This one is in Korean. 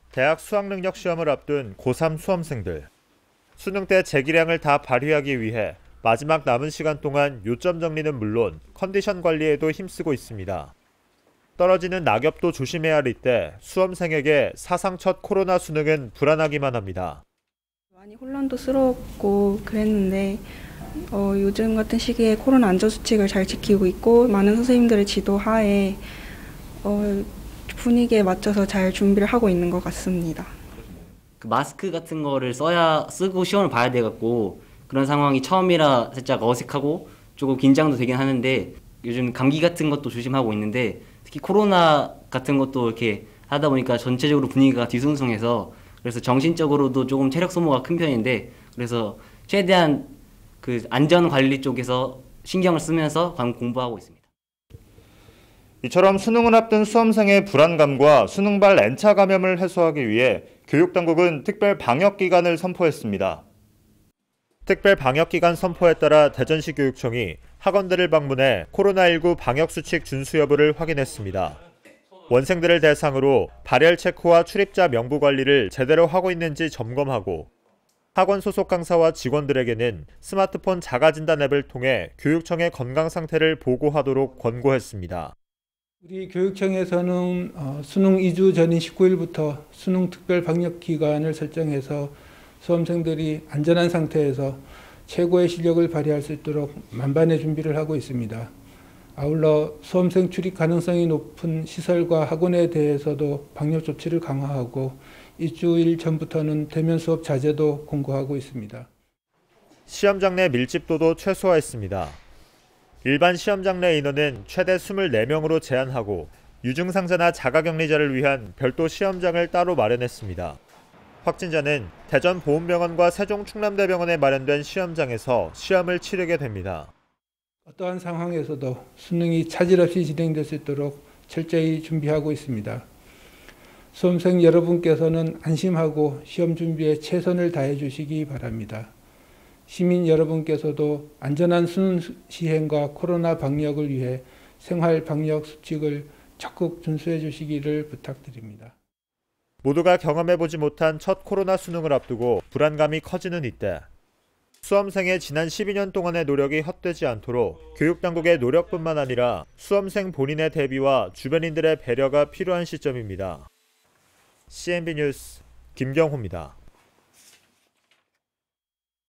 대학 수학능력 시험을 앞둔 고3 수험생들. 수능 때 재기량을 다 발휘하기 위해 마지막 남은 시간 동안 요점 정리는 물론 컨디션 관리에도 힘쓰고 있습니다. 떨어지는 낙엽도 조심해야 할 이때 수험생에게 사상 첫 코로나 수능은 불안하기만 합니다. 많이 혼란스러웠고 그랬는데 요즘 같은 시기에 코로나 안전수칙을 잘 지키고 있고 많은 선생님들의 지도 하에 분위기에 맞춰서 잘 준비를 하고 있는 것 같습니다. 그 마스크 같은 거를 쓰고 시험을 봐야 돼갖고 그런 상황이 처음이라 살짝 어색하고 조금 긴장도 되긴 하는데 요즘 감기 같은 것도 조심하고 있는데 특히 코로나 같은 것도 이렇게 하다 보니까 전체적으로 분위기가 뒤숭숭해서 그래서 정신적으로도 조금 체력 소모가 큰 편인데 그래서 최대한 그 안전 관리 쪽에서 신경을 쓰면서 공부하고 있습니다. 이처럼 수능을 앞둔 수험생의 불안감과 수능발 N차 감염을 해소하기 위해 교육당국은 특별 방역기간을 선포했습니다. 특별 방역기간 선포에 따라 대전시 교육청이 학원들을 방문해 코로나19 방역수칙 준수 여부를 확인했습니다. 원생들을 대상으로 발열 체크와 출입자 명부 관리를 제대로 하고 있는지 점검하고 학원 소속 강사와 직원들에게는 스마트폰 자가진단 앱을 통해 교육청의 건강 상태를 보고하도록 권고했습니다. 우리 교육청에서는 수능 2주 전인 19일부터 수능 특별 방역 기간을 설정해서 수험생들이 안전한 상태에서 최고의 실력을 발휘할 수 있도록 만반의 준비를 하고 있습니다. 아울러 수험생 출입 가능성이 높은 시설과 학원에 대해서도 방역 조치를 강화하고 일주일 전부터는 대면 수업 자제도 공고하고 있습니다. 시험장 내 밀집도도 최소화했습니다. 일반 시험장 내 인원은 최대 24명으로 제한하고 유증상자나 자가격리자를 위한 별도 시험장을 따로 마련했습니다. 확진자는 대전보훈병원과 세종충남대병원에 마련된 시험장에서 시험을 치르게 됩니다. 어떠한 상황에서도 수능이 차질 없이 진행될 수 있도록 철저히 준비하고 있습니다. 수험생 여러분께서는 안심하고 시험 준비에 최선을 다해 주시기 바랍니다. 시민 여러분께서도 안전한 수능 시행과 코로나 방역을 위해 생활 방역 수칙을 적극 준수해 주시기를 부탁드립니다. 모두가 경험해보지 못한 첫 코로나 수능을 앞두고 불안감이 커지는 이때 수험생의 지난 12년 동안의 노력이 헛되지 않도록 교육당국의 노력뿐만 아니라 수험생 본인의 대비와 주변인들의 배려가 필요한 시점입니다. CNB 뉴스 김경호입니다.